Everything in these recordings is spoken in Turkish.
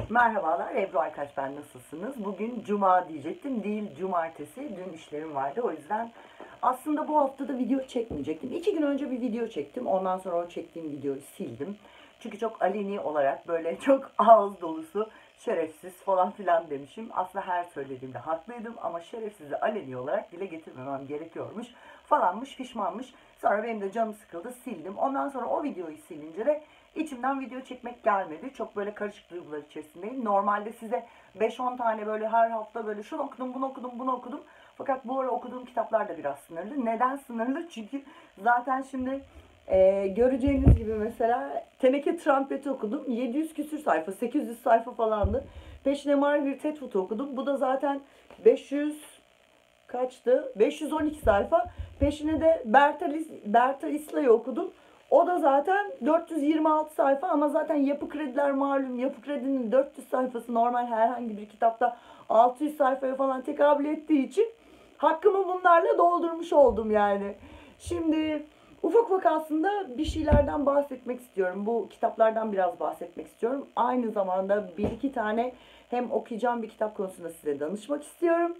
Merhabalar Ebru Aykaç, ben nasılsınız? Bugün cuma diyecektim, değil cumartesi. Dün işlerim vardı, o yüzden aslında bu hafta da video çekmeyecektim. 2 gün önce bir video çektim, ondan sonra o çektiğim videoyu sildim. Çünkü çok aleni olarak böyle çok ağız dolusu şerefsiz falan filan demişim. Aslında her söylediğimde haklıydım ama şerefsizi aleni olarak dile getirmemem gerekiyormuş falanmış, pişmanmış. Sonra benim de canım sıkıldı, sildim. Ondan sonra o videoyu silince de İçimden video çekmek gelmedi. Çok böyle karışık duygular içerisindeyim. Normalde size 5-10 tane böyle her hafta böyle şunu okudum, bunu okudum, bunu okudum. Fakat bu ara okuduğum kitaplar da biraz sınırlı. Neden sınırlı? Çünkü zaten şimdi göreceğiniz gibi mesela Teneke Trumpet'i okudum. 700 küsür sayfa, 800 sayfa falandı. Peşine Margaret Atwood okudum. Bu da zaten 500 kaçtı? 512 sayfa. Peşine de Berta İsla'yı okudum. O da zaten 426 sayfa ama zaten Yapı Krediler malum. Yapı Kredi'nin 400 sayfası normal herhangi bir kitapta 600 sayfaya falan tekabül ettiği için hakkımı bunlarla doldurmuş oldum yani. Şimdi ufak ufak aslında bir şeylerden bahsetmek istiyorum. Bu kitaplardan biraz bahsetmek istiyorum. Aynı zamanda bir iki tane hem okuyacağım bir kitap konusunda size danışmak istiyorum.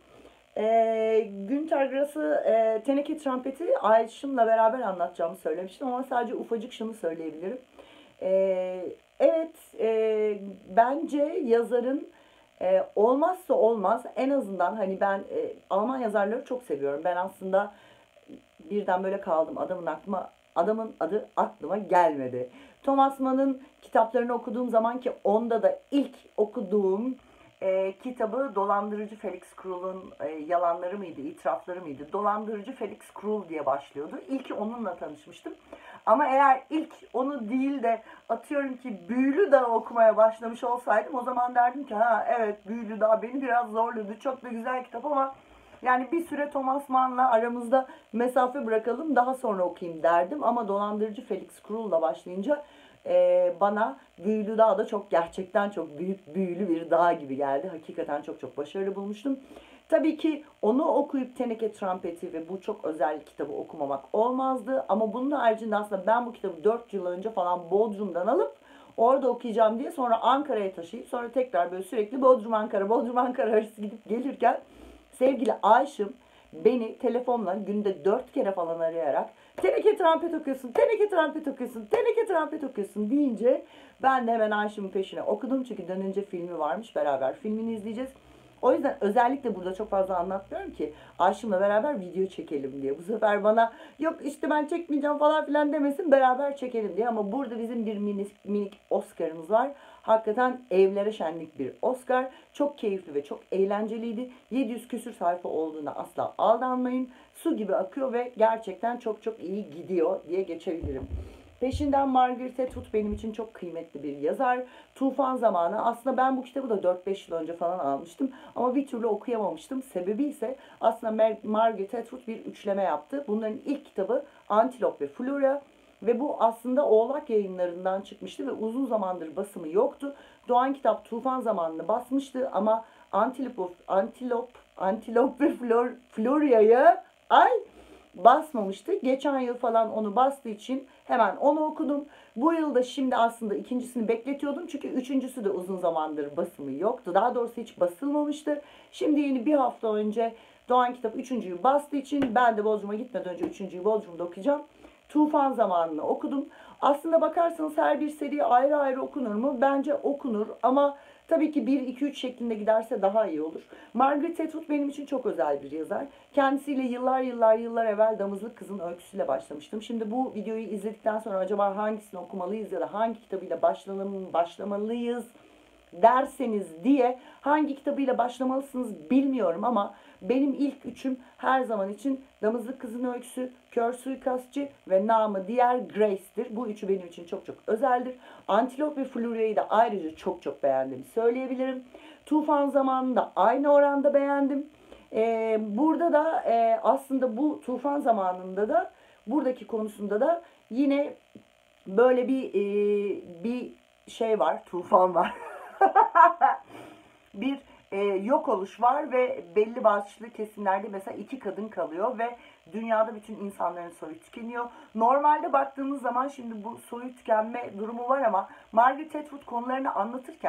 Günter Grass'ı Teneke Trumpet'i Ayşım'la beraber anlatacağımı söylemiştim ama sadece ufacık şunu söyleyebilirim. Evet, bence yazarın olmazsa olmaz en azından hani ben Alman yazarları çok seviyorum. Ben aslında birden böyle kaldım. Adamın adı aklıma gelmedi. Thomas Mann'ın kitaplarını okuduğum zaman ki onda da ilk okuduğum kitabı Dolandırıcı Felix Krul'un yalanları mıydı, itirafları mıydı? Dolandırıcı Felix Krul diye başlıyordu. İlk onunla tanışmıştım. Ama eğer ilk onu değil de atıyorum ki Büyülü Dağ okumaya başlamış olsaydım o zaman derdim ki ha evet Büyülü Dağ beni biraz zorladı. Çok da güzel kitap ama yani bir süre Thomas Mann'la aramızda mesafe bırakalım daha sonra okuyayım derdim. Ama Dolandırıcı Felix Krul'la başlayınca bana Büyülü Dağ da çok gerçekten çok büyük büyülü bir dağ gibi geldi. Hakikaten çok çok başarılı bulmuştum. Tabii ki onu okuyup Teneke Trumpet'i ve bu çok özel kitabı okumamak olmazdı. Ama bunun haricinde aslında ben bu kitabı 4 yıl önce falan Bodrum'dan alıp orada okuyacağım diye sonra Ankara'ya taşıyıp sonra tekrar böyle sürekli Bodrum Ankara, Bodrum Ankara arası gidip gelirken sevgili Ayşım beni telefonla günde 4 kere falan arayarak Teneke Trumpet okuyorsun, Teneke Trumpet okuyorsun, Teneke Trumpet okuyorsun deyince ben de hemen Ayşım'ın peşine okudum. Çünkü dönünce filmi varmış, beraber filmini izleyeceğiz. O yüzden özellikle burada çok fazla anlatmıyorum ki Ayşım'la beraber video çekelim diye. Bu sefer bana yok işte ben çekmeyeceğim falan filan demesin, beraber çekelim diye. Ama burada bizim bir minik Oscar'ımız var. Hakikaten evlere şenlik bir Oscar. Çok keyifli ve çok eğlenceliydi. 700 küsür sayfa olduğuna asla aldanmayın. Su gibi akıyor ve gerçekten çok çok iyi gidiyor diye geçebilirim. Peşinden Margaret Atwood benim için çok kıymetli bir yazar. Tufan Zamanı. Aslında ben bu kitabı da 4-5 yıl önce falan almıştım. Ama bir türlü okuyamamıştım. Sebebi ise aslında Margaret Atwood bir üçleme yaptı. Bunların ilk kitabı Antilop ve Flora. Ve bu aslında Oğlak Yayınlarından çıkmıştı ve uzun zamandır basımı yoktu. Doğan Kitap Tufan Zamanı'nı basmıştı ama Antilop ve Florya'yı ay basmamıştı. Geçen yıl falan onu bastığı için hemen onu okudum. Bu yılda şimdi aslında ikincisini bekletiyordum. Çünkü üçüncüsü de uzun zamandır basımı yoktu. Daha doğrusu hiç basılmamıştı. Şimdi yeni bir hafta önce Doğan Kitap üçüncüyü bastığı için ben de Bodrum'a gitmeden önce üçüncüyü Bodrum'da okuyacağım. Tufan Zamanı'nı okudum. Aslında bakarsanız her bir seri ayrı ayrı okunur mu? Bence okunur ama tabii ki 1-2-3 şeklinde giderse daha iyi olur. Margaret Atwood benim için çok özel bir yazar. Kendisiyle yıllar evvel Damızlık Kız'ın öyküsüyle başlamıştım. Şimdi bu videoyu izledikten sonra acaba hangisini okumalıyız ya da hangi kitabıyla başlamalıyız derseniz diye hangi kitabıyla başlamalısınız bilmiyorum ama benim ilk üçüm her zaman için Damızlık Kızın Öyküsü, Kör Suikastçı ve namı diğer Grace'tir. Bu üçü benim için çok çok özeldir. Antilop ve Florya'yı da ayrıca çok çok beğendiğimi söyleyebilirim. Tufan Zamanı'nı da aynı oranda beğendim. Burada da aslında bu Tufan Zamanı'nda da buradaki konusunda da yine böyle bir şey var, tufan var. bir yok oluş var ve belli başlı kesimlerde mesela 2 kadın kalıyor ve dünyada bütün insanların soyu tükeniyor. Normalde baktığımız zaman şimdi bu soyu tükenme durumu var ama Margaret Atwood konularını anlatırken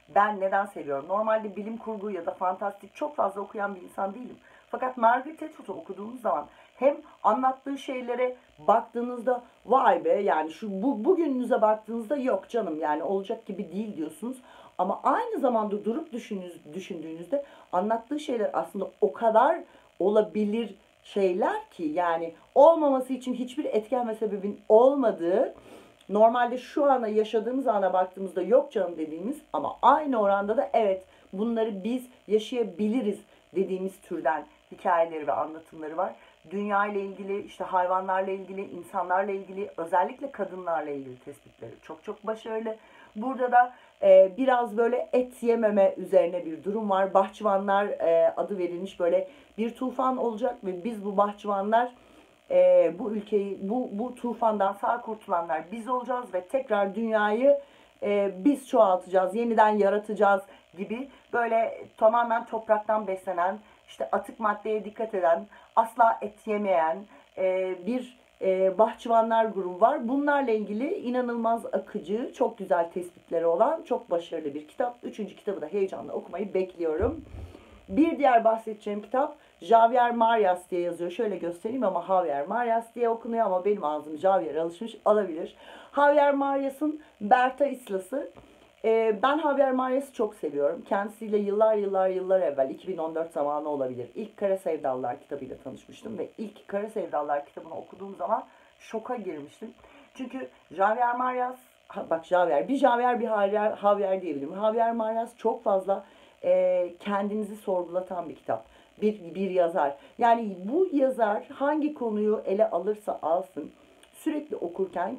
Ben neden seviyorum? Normalde bilim kurgu ya da fantastik çok fazla okuyan bir insan değilim. Fakat Margaret Atwood'u okuduğumuz zaman hem anlattığı şeylere baktığınızda vay be, yani bugününüze baktığınızda yok canım yani olacak gibi değil diyorsunuz. Ama aynı zamanda durup düşündüğünüzde anlattığı şeyler aslında o kadar olabilir şeyler ki, yani olmaması için hiçbir etken ve sebebin olmadığı, normalde şu ana yaşadığımız ana baktığımızda yok canım dediğimiz ama aynı oranda da evet bunları biz yaşayabiliriz dediğimiz türden hikayeleri ve anlatımları var. Dünya ile ilgili, işte hayvanlarla ilgili, insanlarla ilgili, özellikle kadınlarla ilgili tespitleri çok çok başarılı. Burada da biraz böyle et yememe üzerine bir durum var. Bahçıvanlar adı verilmiş, böyle bir tufan olacak ve biz bu bahçıvanlar bu ülkeyi, bu tufandan sağ kurtulanlar biz olacağız ve tekrar dünyayı biz çoğaltacağız, yeniden yaratacağız gibi, böyle tamamen topraktan beslenen, işte atık maddeye dikkat eden, asla et yemeyen bir bahçıvanlar grubu var. Bunlarla ilgili inanılmaz akıcı, çok güzel tespitleri olan çok başarılı bir kitap. Üçüncü kitabı da heyecanla okumayı bekliyorum. Bir diğer bahsedeceğim kitap Javier Marias diye yazıyor. Şöyle göstereyim ama Javier Marias diye okunuyor ama benim ağzım Javier alışmış olabilir. Javier Marias'ın Berta Isla'sı. Ben Javier Marias'ı çok seviyorum. Kendisiyle yıllar evvel, 2014 zamanı olabilir, İlk Kara Sevdalılar kitabıyla tanışmıştım ve ilk Kara Sevdalılar kitabını okuduğum zaman şoka girmiştim. Çünkü Javier Marias, bak Javier, bir Javier bir Javier diyebilirim. Javier Marias çok fazla kendinizi sorgulatan bir kitap. Bir yazar. Yani bu yazar hangi konuyu ele alırsa alsın, sürekli okurken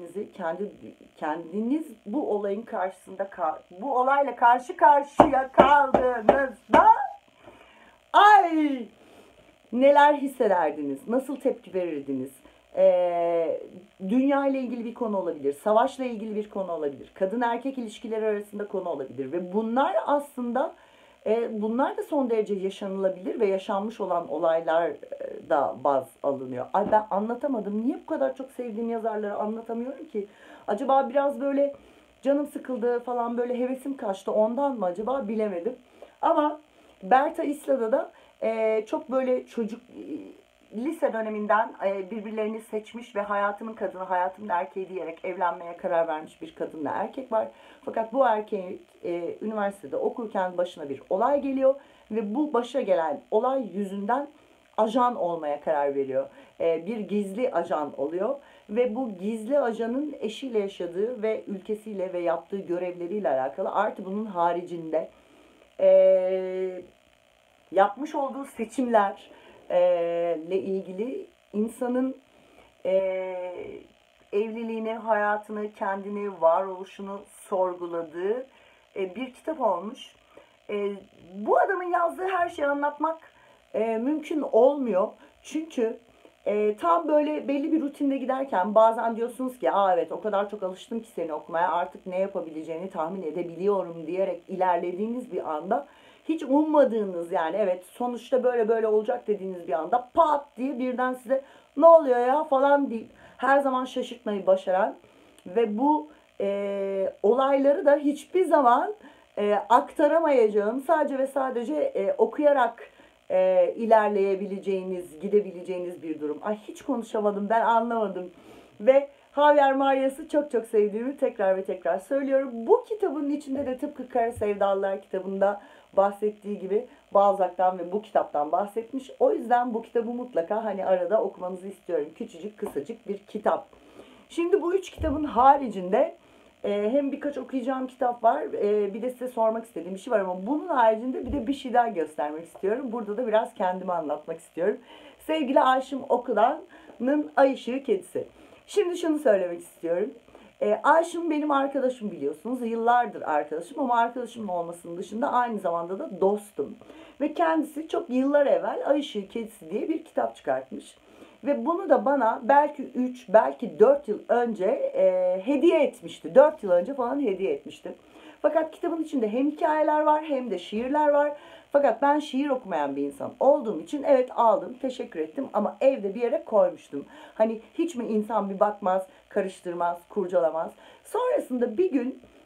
kendiniz bu olayın karşısında bu olayla karşı karşıya kaldığınızda ay neler hissederdiniz? Nasıl tepki verirdiniz? Dünya ile ilgili bir konu olabilir, savaşla ilgili bir konu olabilir, kadın erkek ilişkileri arasında konu olabilir ve bunlar aslında bunlar da son derece yaşanılabilir ve yaşanmış olan olaylar da baz alınıyor. Ay ben anlatamadım. Niye bu kadar çok sevdiğim yazarları anlatamıyorum ki? Acaba biraz böyle canım sıkıldı falan, böyle hevesim kaçtı ondan mı acaba, bilemedim. Ama Berta Isla'da da çok böyle çocuk lise döneminden birbirlerini seçmiş ve hayatımın kadını, hayatımın erkeği diyerek evlenmeye karar vermiş bir kadınla erkek var. Fakat bu erkeğin üniversitede okurken başına bir olay geliyor ve bu başa gelen olay yüzünden ajan olmaya karar veriyor. Bir gizli ajan oluyor ve bu gizli ajanın eşiyle yaşadığı ve ülkesiyle ve yaptığı görevleriyle alakalı, artı bunun haricinde yapmış olduğu seçimler ile ilgili insanın evliliğini, hayatını, kendini, varoluşunu sorguladığı bir kitap olmuş. Bu adamın yazdığı her şeyi anlatmak mümkün olmuyor. Çünkü tam böyle belli bir rutinde giderken bazen diyorsunuz ki aa evet o kadar çok alıştım ki seni okumaya, artık ne yapabileceğini tahmin edebiliyorum diyerek ilerlediğiniz bir anda, hiç ummadığınız, yani evet sonuçta böyle böyle olacak dediğiniz bir anda pat diye birden size ne oluyor ya falan deyip her zaman şaşırtmayı başaran ve bu olayları da hiçbir zaman aktaramayacağım, sadece ve sadece okuyarak ilerleyebileceğiniz, gidebileceğiniz bir durum. Ay hiç konuşamadım, ben anlamadım. Ve Javier Marias'ı çok çok sevdiğimi tekrar ve tekrar söylüyorum. Bu kitabın içinde de tıpkı Kara Sevdalılar kitabında bahsettiği gibi Balzac'tan ve bu kitaptan bahsetmiş. O yüzden bu kitabı mutlaka hani arada okumanızı istiyorum. Küçücük, kısacık bir kitap. Şimdi bu üç kitabın haricinde hem birkaç okuyacağım kitap var, bir de size sormak istediğim bir şey var ama bunun haricinde bir de bir şey daha göstermek istiyorum. Burada da biraz kendimi anlatmak istiyorum. Sevgili Aşım Okulan'ın Ay Işığı Kedisi. Şimdi şunu söylemek istiyorum. Aşım benim arkadaşım, biliyorsunuz. Yıllardır arkadaşım ama arkadaşım olmasının dışında aynı zamanda da dostum. Ve kendisi çok yıllar evvel Ay Işığı Kedisi diye bir kitap çıkartmış. Ve bunu da bana belki 3, belki 4 yıl önce hediye etmişti. 4 yıl önce falan hediye etmişti. Fakat kitabın içinde hem hikayeler var hem de şiirler var. Fakat ben şiir okumayan bir insan olduğum için evet aldım, teşekkür ettim ama evde bir yere koymuştum. Hani hiç mi insan bir bakmaz, karıştırmaz, kurcalamaz. Sonrasında bir gün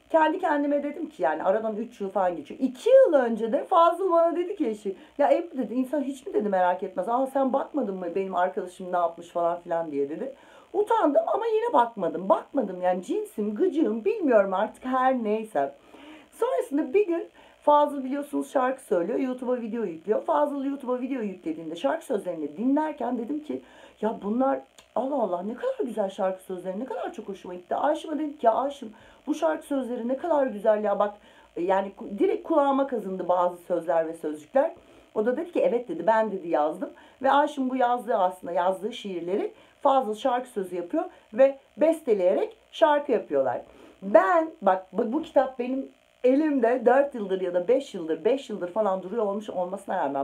kendi kendime dedim ki yani aradan 3 yıl falan geçiyor. 2 yıl önce de Fazıl bana dedi ki eşi, ya Ebru dedi, insan hiç mi dedi merak etmez. Aa sen bakmadın mı benim arkadaşım ne yapmış falan filan diye dedi. Utandım ama yine bakmadım. Bakmadım yani cinsim, gıcığım bilmiyorum artık her neyse. Sonrasında bir gün Fazıl biliyorsunuz şarkı söylüyor. YouTube'a video yüklüyor. Fazıl YouTube'a video yüklediğinde şarkı sözlerini dinlerken dedim ki ya bunlar Allah Allah ne kadar güzel şarkı sözleri, ne kadar çok hoşuma gitti. Ayşem'e dedim ki ya Ayşem bu şarkı sözleri ne kadar güzel ya bak, yani direkt kulağıma kazındı bazı sözler ve sözcükler. O da dedi ki evet dedi, ben dedi yazdım. Ve Ayşem bu yazdığı, aslında yazdığı şiirleri Fazıl şarkı sözü yapıyor ve besteleyerek şarkı yapıyorlar. Ben bak bu kitap benim elimde 4 yıldır ya da 5 yıldır falan duruyor olmuş olmasına rağmen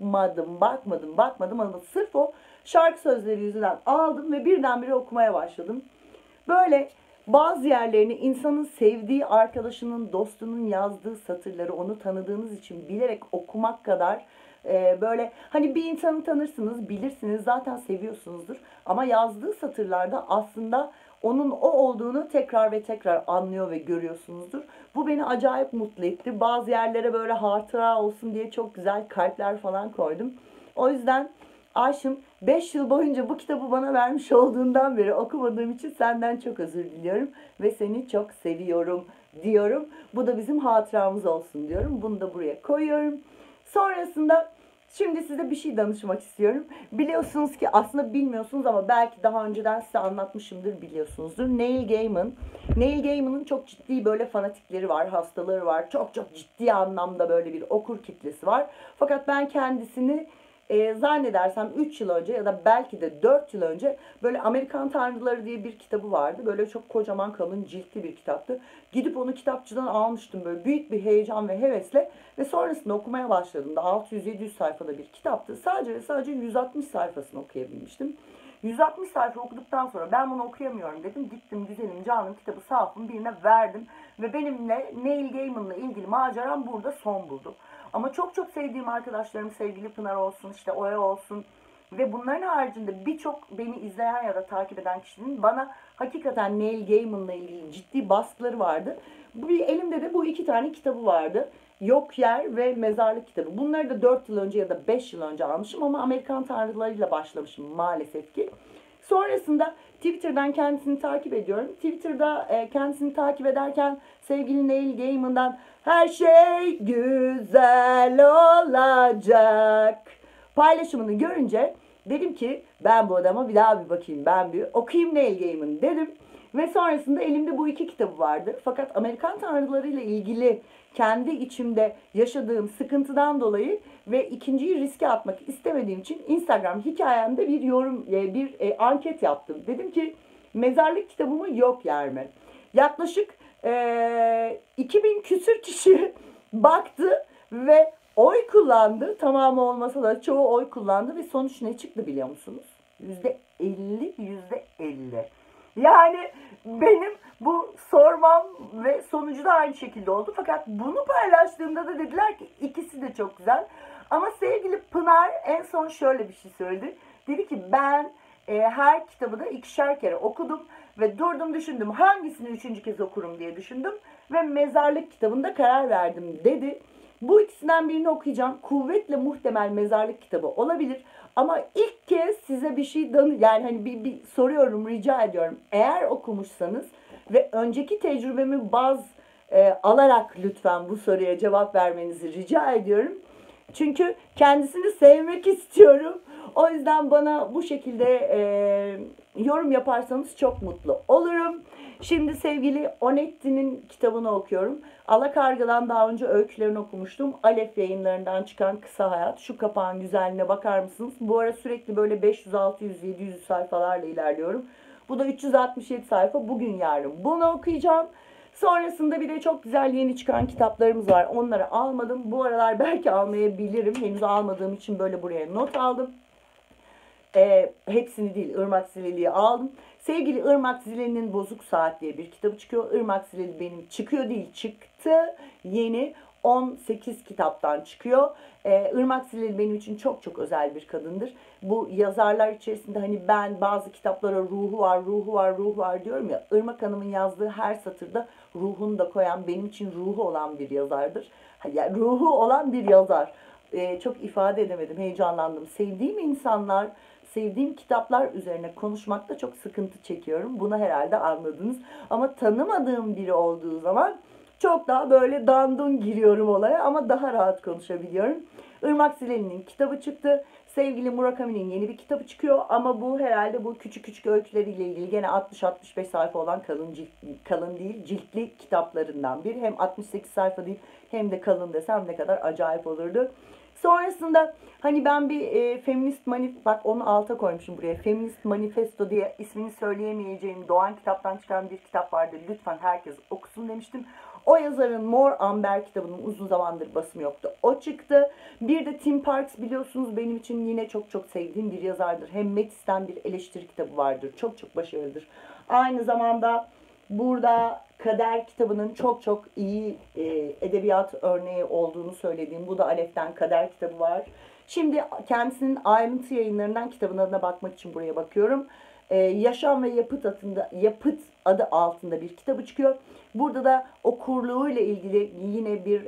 bakmadım ama sırf o şarkı sözleri yüzünden aldım ve birdenbire okumaya başladım. Böyle bazı yerlerini insanın sevdiği arkadaşının, dostunun yazdığı satırları onu tanıdığınız için bilerek okumak kadar böyle hani bir insanı tanırsınız, bilirsiniz, zaten seviyorsunuzdur. Ama yazdığı satırlarda aslında onun o olduğunu tekrar ve tekrar anlıyor ve görüyorsunuzdur. Bu beni acayip mutlu etti. Bazı yerlere böyle hatıra olsun diye çok güzel kalpler falan koydum. O yüzden Ayşem 5 yıl boyunca bu kitabı bana vermiş olduğundan beri okumadığım için senden çok özür diliyorum ve seni çok seviyorum diyorum. Bu da bizim hatıramız olsun diyorum. Bunu da buraya koyuyorum. Sonrasında şimdi size bir şey danışmak istiyorum. Biliyorsunuz ki aslında bilmiyorsunuz ama belki daha önceden size anlatmışımdır, biliyorsunuzdur. Neil Gaiman. Neil Gaiman'ın çok ciddi böyle fanatikleri var, hastaları var. Çok ciddi anlamda böyle bir okur kitlesi var. Fakat ben kendisini zannedersem 3 yıl önce ya da belki de 4 yıl önce böyle Amerikan Tanrıları diye bir kitabı vardı. Böyle çok kocaman kalın ciltli bir kitaptı. Gidip onu kitapçıdan almıştım böyle büyük bir heyecan ve hevesle ve sonrasında okumaya başladığımda 600-700 sayfada bir kitaptı. Sadece ve sadece 160 sayfasını okuyabilmiştim. 160 sayfa okuduktan sonra ben bunu okuyamıyorum dedim. Gittim güzelim canım kitabı sahafın birine verdim ve benimle Neil Gaiman'la ilgili maceram burada son buldu. Ama çok sevdiğim arkadaşlarım, sevgili Pınar olsun, işte Oya olsun ve bunların haricinde birçok beni izleyen ya da takip eden kişinin bana hakikaten Neil Gaiman'la ilgili ciddi baskıları vardı. Elimde de bu 2 tane kitabı vardı. Yok Yer ve Mezarlık kitabı. Bunları da 4 yıl önce ya da 5 yıl önce almışım ama Amerikan Tanrılarıyla başlamışım maalesef ki. Sonrasında Twitter'dan kendisini takip ediyorum. Twitter'da kendisini takip ederken sevgili Neil Gaiman'dan her şey güzel olacak paylaşımını görünce dedim ki ben bu adama bir daha bir bakayım, ben bir okuyayım Neil Gaiman dedim. Ve sonrasında elimde bu 2 kitabı vardı. Fakat Amerikan Tanrıları ile ilgili kendi içimde yaşadığım sıkıntıdan dolayı ve ikinciyi riske atmak istemediğim için Instagram hikayemde bir yorum, bir anket yaptım. Dedim ki mezarlık kitabı mı yok yer mi? Yaklaşık 2000 küsür kişi baktı ve oy kullandı. Tamamı olmasa da çoğu oy kullandı ve sonuç ne çıktı biliyor musunuz? %50, %50. Yani benim bu sormam ve sonucu da aynı şekilde oldu. Fakat bunu paylaştığımda da dediler ki ikisi de çok güzel. Ama sevgili Pınar en son şöyle bir şey söyledi. Dedi ki ben her kitabı da 2'şer kere okudum ve durdum düşündüm hangisini 3. kez okurum diye düşündüm ve mezarlık kitabında karar verdim dedi. Bu ikisinden birini okuyacağım. Kuvvetle muhtemel mezarlık kitabı olabilir. Ama ilk kez size bir şey yani hani bir soruyorum, rica ediyorum. Eğer okumuşsanız ve önceki tecrübemi baz alarak lütfen bu soruya cevap vermenizi rica ediyorum. Çünkü kendisini sevmek istiyorum. O yüzden bana bu şekilde yorum yaparsanız çok mutlu olurum. Şimdi sevgili Onetti'nin kitabını okuyorum. Alakarga'dan daha önce öykülerini okumuştum. Alef yayınlarından çıkan Kısa Hayat. Şu kapağın güzelliğine bakar mısınız? Bu ara sürekli böyle 500, 600, 700 sayfalarla ilerliyorum. Bu da 367 sayfa. Bugün yarın bunu okuyacağım. Sonrasında bir de çok güzel yeni çıkan kitaplarımız var. Onları almadım. Bu aralar belki almayabilirim. Henüz almadığım için böyle buraya not aldım. Hepsini değil, Irmak Zileli'yi aldım. Sevgili Irmak Zileli'nin Bozuk Saat diye bir kitabı çıkıyor. Irmak Zileli benim çıkıyor değil, çıktı yeni. 18 kitaptan çıkıyor. Irmak Zileli benim için çok çok özel bir kadındır. Bu yazarlar içerisinde hani ben bazı kitaplara ruhu var, ruhu var, ruhu var diyorum ya. Irmak Hanım'ın yazdığı her satırda ruhunu da koyan, benim için ruhu olan bir yazardır. Yani ruhu olan bir yazar. Çok ifade edemedim, heyecanlandım. Sevdiğim insanlar, sevdiğim kitaplar üzerine konuşmakta çok sıkıntı çekiyorum. Bunu herhalde anladınız. Ama tanımadığım biri olduğu zaman çok daha böyle dandun giriyorum olaya ama daha rahat konuşabiliyorum. Irmak Zileli'nin kitabı çıktı. Sevgili Murakami'nin yeni bir kitabı çıkıyor ama bu herhalde bu küçük küçük öyküleriyle ilgili gene 60-65 sayfa olan kalın değil ciltli kitaplarından bir. Hem 68 sayfa değil hem de kalın desem ne kadar acayip olurdu. Sonrasında hani ben bir feminist bak onu alta koymuşum buraya. Feminist Manifesto diye ismini söyleyemeyeceğim Doğan Kitap'tan çıkan bir kitap vardı. Lütfen herkes okusun demiştim. O yazarın Mor Amber kitabının uzun zamandır basımı yoktu. O çıktı. Bir de Tim Parks biliyorsunuz benim için yine çok çok sevdiğim bir yazardır. Hem Metis'ten bir eleştiri kitabı vardır. Çok çok başarılıdır. Aynı zamanda burada Kader kitabının çok çok iyi edebiyat örneği olduğunu söylediğim Bu da Alef'ten Kader kitabı var. Şimdi kendisinin ayrıntı yayınlarından kitabına bakmak için buraya bakıyorum. Yaşam ve Yapıt adı altında bir kitabı çıkıyor. Burada da okurluğuyla ilgili yine bir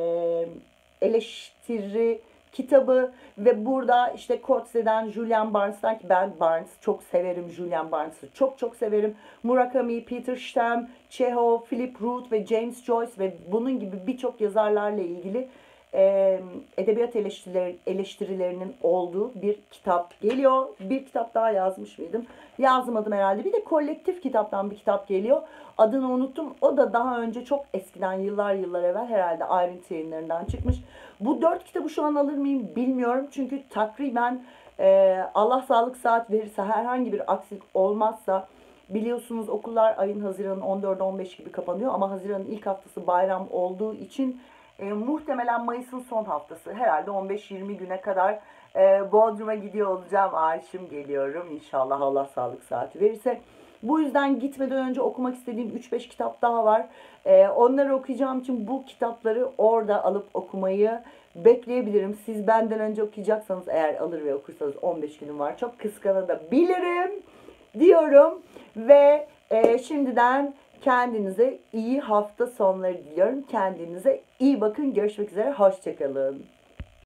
eleştiri kitabı ve burada işte Coetze'den, Julian Barnes'tan ki ben Barnes çok severim, Julian Barnes'ı çok çok severim. Murakami, Peter Stem, Chekhov, Philip Roth ve James Joyce ve bunun gibi birçok yazarlarla ilgili edebiyat eleştirilerinin olduğu bir kitap geliyor. Bir kitap daha yazmış mıydım? Yazmadım herhalde. Bir de kolektif kitaptan bir kitap geliyor. Adını unuttum. O da daha önce çok eskiden yıllar evvel herhalde ayrıntı yayınlarından çıkmış. Bu 4 kitabı şu an alır mıyım bilmiyorum. Çünkü takriben Allah sağlık saat verirse herhangi bir aksilik olmazsa biliyorsunuz okullar ayın Haziran'ın 14-15 gibi kapanıyor. Ama Haziran'ın ilk haftası bayram olduğu için muhtemelen Mayıs'ın son haftası herhalde 15-20 güne kadar Bodrum'a gidiyor olacağım. Arşım geliyorum inşallah Allah sağlık saati verirse. Bu yüzden gitmeden önce okumak istediğim 3-5 kitap daha var. Onları okuyacağım için bu kitapları orada alıp okumayı bekleyebilirim. Siz benden önce okuyacaksanız eğer alır ve okursanız 15 günüm var. Çok kıskanabilirim diyorum ve şimdiden kendinize iyi hafta sonları diliyorum. Kendinize iyi bakın. Görüşmek üzere. Hoşçakalın.